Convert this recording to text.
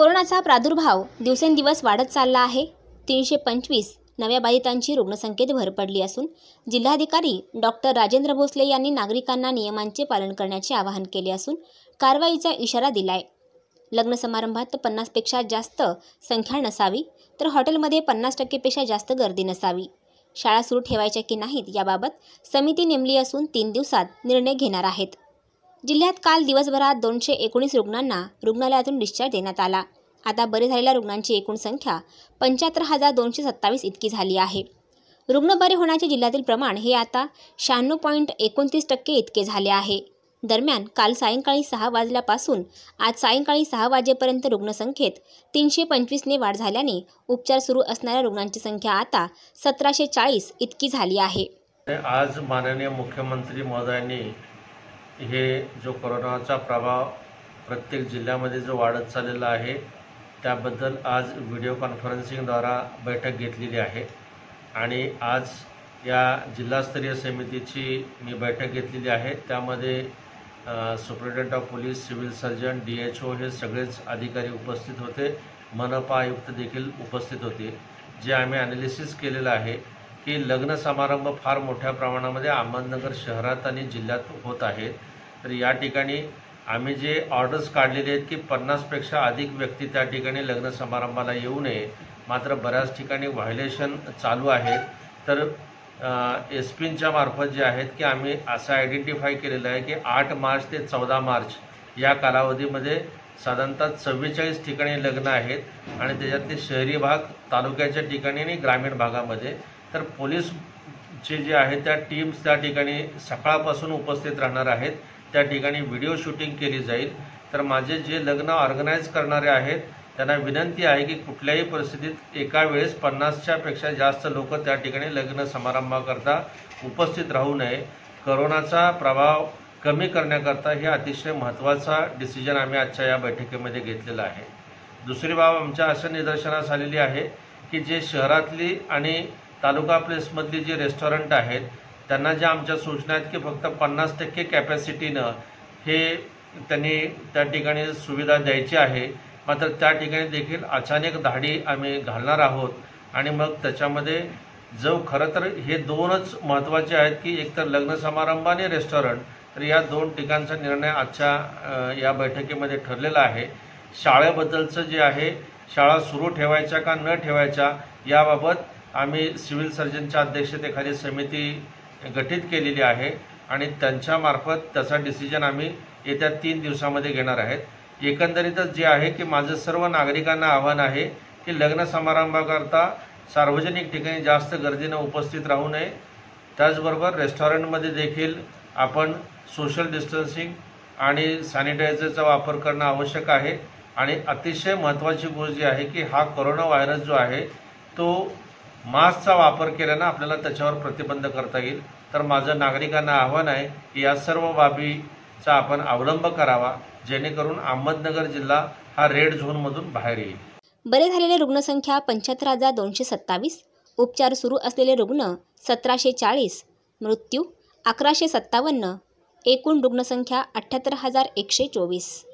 कोरोनाचा प्रादुर्भाव दिवसेंदिवस वाढत चालला आहे। 325 नव्या बाधितांची रुग्णसंख्येत भर पडली असून जिल्हाधिकारी डॉक्टर राजेंद्र भोसले यांनी नागरिकांना नियमांचे पालन करण्याचे आवाहन केले असून कारवाईचा इशारा दिलाय। लग्न समारंभात 50 पेक्षा जास्त संख्या नसावी, तर हॉटेलमध्ये 50% पेक्षा जास्त गर्दी नसावी। शाळा सुरू ठेवायच्या की नाहीत याबाबत समिती नेमली असून 3 दिवसात निर्णय घेणार आहेत। जिल्ह्यात काल दिवसभरात 219 रुग्णांना रुग्णालयातून डिस्चार्ज देण्यात आला। आता बरे झालेल्या रुग्णांची एकूण संख्या 75,227 इतकी झाली आहे। रुग्ण बरे होण्याचे जिल्ह्यातील प्रमाण हे आता 96.29% इतके झाले आहे। दरम्यान काल सायंकाळी 6 वाजल्यापासून आज सायंकाळी 6 वाजेपर्यंत रुग्णसंख्येत 325 ने वाढ झाल्याने उपचार सुरू असणाऱ्या रुग्णांची संख्या आता 1740 इतकी झाली आहे। आज माननीय मुख्यमंत्री महोदयांनी हे जो कोरोनाचा प्रभाव प्रत्येक जिल्ह्यामध्ये जो वाढत चाललेला आहे त्याबद्दल आज व्हिडिओ कॉन्फरन्सिंगद्वारा बैठक घेतलेली आहे आणि आज या जिल्हास्तरीय समितीची मी बैठक घेतलेली आहे। त्यामध्ये superintendent of police, civil surgeon, DHO हे सगळेच अधिकारी उपस्थित होते। मनपा आयुक्त देखील उपस्थित होते। जे आम्ही ॲनालिसिस केलेलं आहे की लग्न समारंभ फार मोठ्या प्रमाणामध्ये अहमदनगर शहरात आणि जिल्ह्यात होत आहेत। तर या ठिकाणी आम्ही जे ऑर्डर्स काढलेले आहेत की 50 पेक्षा अधिक व्यक्ती त्या ठिकाणी लग्न समारंभाला येऊ नये, मात्र बऱ्याच ठिकाणी व्हायलेशन चालू आहेत। तर SP-च्या मार्फत जे आहेत की आम्ही असं आयडेंटिफाय केलेलं आहे की 8 मार्च ते 14 मार्च या कालावधीमध्ये साधारणतः 44 ठिकाणी लग्न आहेत आणि त्याच्यातले शहरी भाग, तालुक्याच्या ठिकाणी आणि ग्रामीण भागामध्ये। तर पोलीसचे जे आहे त्या टीम्स त्या ठिकाणी सकाळपासून उपस्थित राहणार आहेत। त्या ठिकाणी व्हिडिओ शूटिंग केली जाईल। तर माझे जे लग्न ऑर्गनाईज करणारे आहेत त्यांना विनंती आहे की कुठल्याही परिस्थितीत एका वेळेस 50च्या पेक्षा जास्त लोक त्या ठिकाणी लग्न समारंभाकरता उपस्थित राहू नये। कोरोनाचा प्रभाव कमी करण्याकरता हे अतिशय महत्त्वाचा डिसिजन आम्ही आजच्या या बैठकीमध्ये घेतलेला आहे। दुसरी बाब आमच्या असं निदर्शनास आलेली आहे की जे शहरातली आणि तालुका प्लेसमधली जे रेस्टॉरंट आहेत त्यांना ज्या आमच्या सूचना आहेत की फक्त 50% कॅपॅसिटीनं हे त्यांनी त्या ठिकाणी सुविधा द्यायची आहे। मात्र त्या ठिकाणी देखील अचानक धाडी आम्ही घालणार आहोत आणि मग त्याच्यामध्ये जो खरं तर हे दोनच महत्त्वाचे आहेत की एकतर लग्न समारंभ आणि रेस्टॉरंट। तर या 2 ठिकाणचा निर्णय आजच्या या बैठकीमध्ये ठरलेला आहे। शाळेबद्दलचं जे आहे, शाळा सुरू ठेवायच्या का न ठेवायच्या याबाबत आम्ही सिव्हिल सर्जनच्या अध्यक्षतेखाली समिती गठीत केलेली आहे आणि त्यांच्यामार्फत त्याचा डिसिजन आम्ही येत्या 3 दिवसामध्ये घेणार आहेत। एकंदरीतच जे आहे की माझं सर्व नागरिकांना आव्हान आहे की लग्न समारंभाकरता सार्वजनिक ठिकाणी जास्त गर्दीनं उपस्थित राहू नये। त्याचबरोबर रेस्टॉरंटमध्ये देखील आपण सोशल डिस्टन्सिंग आणि सॅनिटायझरचा वापर करणं आवश्यक आहे। आणि अतिशय महत्त्वाची गोष्ट जी आहे की हा कोरोना व्हायरस जो आहे तो मास्कचा वापर केल्यानं आपल्याला त्याच्यावर प्रतिबंध करता येईल। तर माझं नागरिकांना आव्हान आहे की या सर्व बाबीचा आपण अवलंब करावा जेणेकरून अहमदनगर जिल्हा हा रेड झोनमधून बाहेर येईल। बरे झालेले रुग्णसंख्या 75,227, उपचार सुरू असलेले रुग्ण 1740, मृत्यू 1157, एकूण रुग्णसंख्या 78,124।